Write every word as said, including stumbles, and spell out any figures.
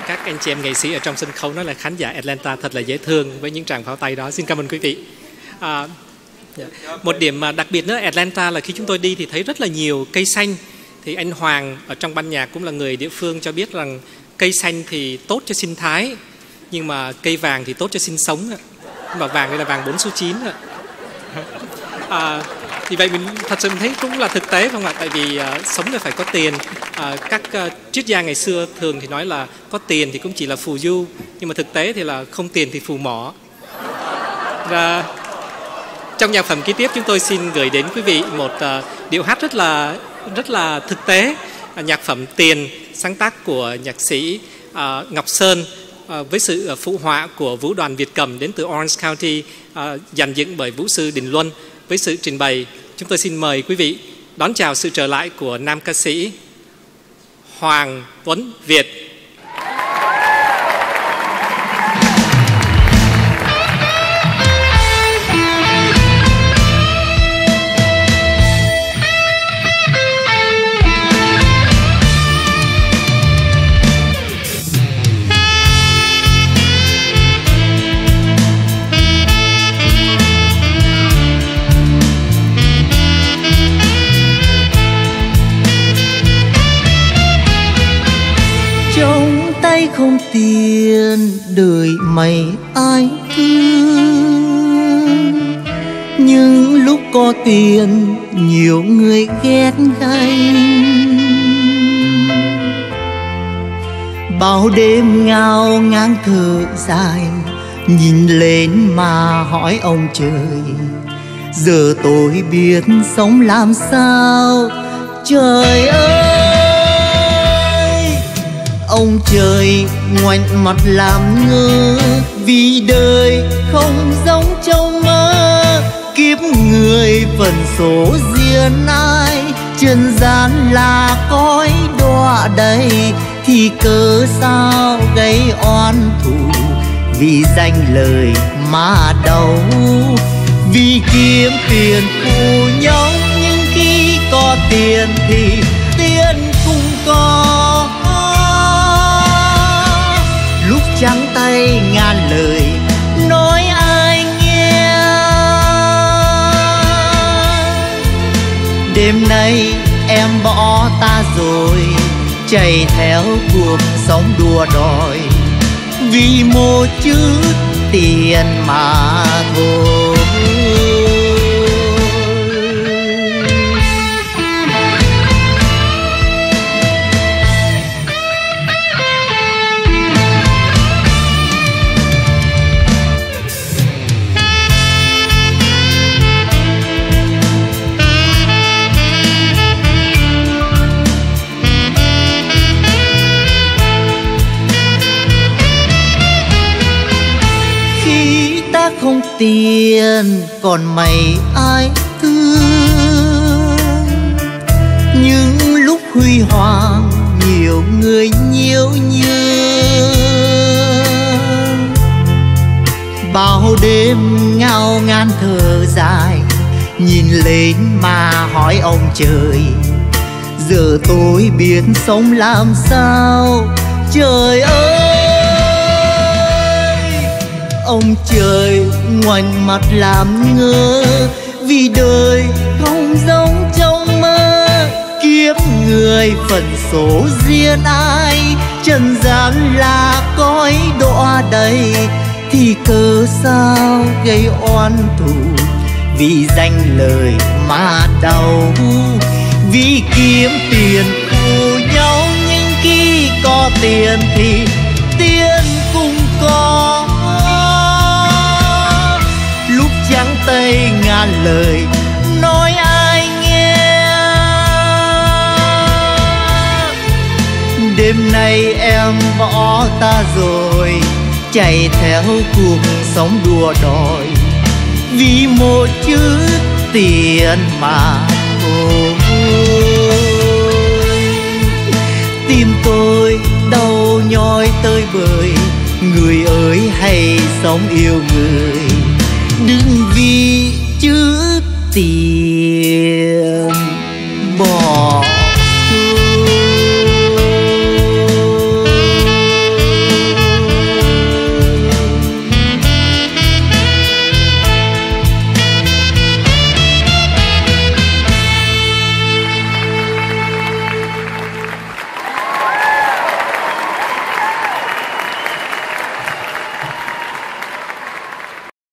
các anh chị em nghệ sĩ ở trong sân khấu nói là khán giả Atlanta thật là dễ thương với những tràng pháo tay đó. Xin cảm ơn quý vị. À, một điểm đặc biệt nữa Atlanta là khi chúng tôi đi thì thấy rất là nhiều cây xanh. Thì anh Hoàng ở trong ban nhạc cũng là người địa phương cho biết rằng cây xanh thì tốt cho sinh thái, nhưng mà cây vàng thì tốt cho sinh sống. Nhưng mà vàng đây là vàng bốn số chín. À, thì vậy mình thật sự mình thấy cũng là thực tế không ạ? Tại vì uh, sống là phải có tiền. Uh, các uh, triết gia ngày xưa thường thì nói là có tiền thì cũng chỉ là phù du, nhưng mà thực tế thì là không tiền thì phù mỏ. Và trong nhạc phẩm kế tiếp chúng tôi xin gửi đến quý vị một uh, điệu hát rất là rất là thực tế, uh, nhạc phẩm Tiền, sáng tác của nhạc sĩ uh, Ngọc Sơn, uh, với sự uh, phụ họa của vũ đoàn Việt Cầm đến từ Orange County, uh, dàn dựng bởi vũ sư Đình Luân. Với sự trình bày, chúng tôi xin mời quý vị đón chào sự trở lại của nam ca sĩ Hoàng Tuấn Việt. Không tiền đời mày ai thương, nhưng lúc có tiền nhiều người ghét ganh. Bao đêm ngao ngang thở dài, nhìn lên mà hỏi ông trời, giờ tôi biết sống làm sao. Trời ơi, ông trời ngoảnh mặt làm ngơ, vì đời không giống trong mơ. Kiếp người phần số riêng ai, trần gian là cõi đọa đầy, thì cớ sao gây oan thù, vì danh lời mà đau. Vì kiếm tiền phù nhau, nhưng khi có tiền thì tiền cũng có. Lúc trắng tay ngàn lời nói ai nghe, đêm nay em bỏ ta rồi, chạy theo cuộc sống đua đòi, vì một chút tiền mà thôi. Không tiền còn mày ai thương, những lúc huy hoàng nhiều người nhiêu nhương. Bao đêm ngao ngán thở dài, nhìn lên mà hỏi ông trời, giờ tôi biết sống làm sao. Trời ơi, ông trời ngoảnh mặt làm ngơ, vì đời không giống trong mơ. Kiếp người phần số riêng ai, trần gian là cõi đọa đầy, thì cớ sao gây oan thù, vì danh lời mà đau. Vì kiếm tiền phù nhau, nhưng khi có tiền thì tiền cũng có. Trắng tay ngàn lời nói ai nghe, đêm nay em bỏ ta rồi, chạy theo cuộc sống đua đòi, vì một chút tiền mà thôi. Tim tôi đau nhói tơi bời, người ơi hãy sống yêu người, đừng vì chữ tiền